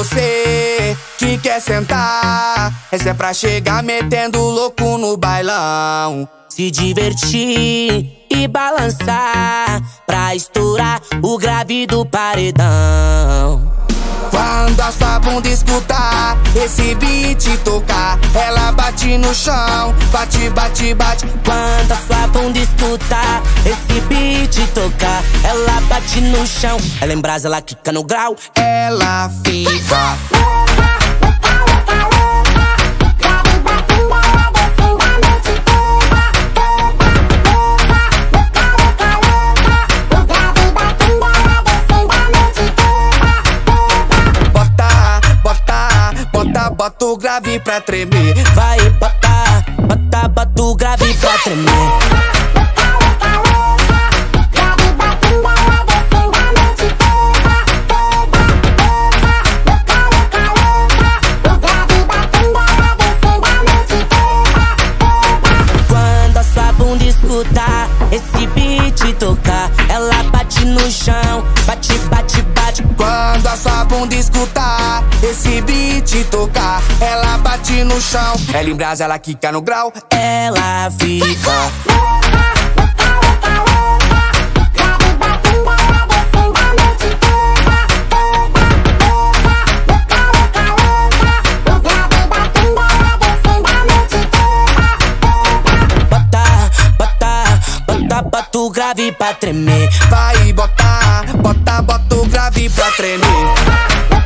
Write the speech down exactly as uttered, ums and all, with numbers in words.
você que quer sentar. Essa é pra chegar metendo louco no bailão, se divertir e balançar pra estourar o grave do paredão. Quando a sua bunda escutar esse beat tocar, ela bate no chão, bate, bate, bate. Quando a sua bunda escutar esse beat tocar, ela bate no chão. Ela embrasa, ela quica no grau, ela fica. Bota o grave pra tremer. Vai, bota, bota, bota o grave pra tremer. Quando a sua bunda escutar esse beat tocar, ela bate no chão, bate, bate, bate. Quando a sua bunda escutar esse beat tocar, ela bate no chão. Ela embrasa, ela quica no grau, ela fica. Bota o grave pra tremer. Vai botar, bota, bota o grave pra tremer.